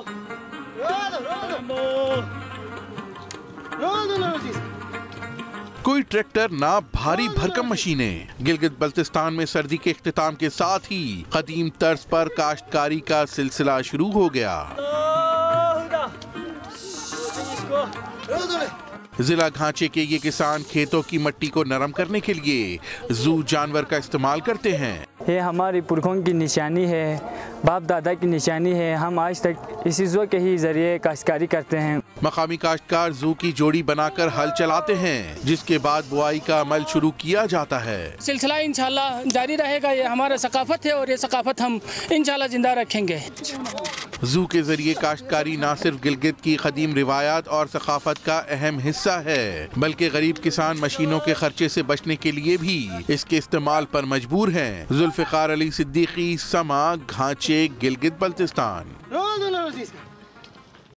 कोई ट्रैक्टर ना भारी भरकम मशीनें। गिलगित बल्तिस्तान में सर्दी के इख्तिताम के साथ ही कदीम तर्ज पर काश्तकारी का सिलसिला शुरू हो गया। जिला घांचे के ये किसान खेतों की मिट्टी को नरम करने के लिए जू जानवर का इस्तेमाल करते हैं। ये हमारी पुरखों की निशानी है, बाप दादा की निशानी है। हम आज तक इसी जू के ही जरिए काश्तकारी करते हैं। मकामी काश्तकार जू की जोड़ी बनाकर हल चलाते हैं, जिसके बाद बुआई का अमल शुरू किया जाता है। सिलसिला इंशाल्लाह जारी रहेगा। ये हमारा सकाफत है और ये सकाफत हम इंशाल्लाह जिंदा रखेंगे। जू के जरिए काश्तकारी न सिर्फ गिलगित की कदीम रिवायात और सकाफत का अहम हिस्सा है, बल्कि गरीब किसान मशीनों के खर्चे से बचने के लिए भी इसके इस्तेमाल पर मजबूर हैं। जुल्फिकार अली सिद्दीकी, समा, घांचे, गिलगित बल्तिस्तान।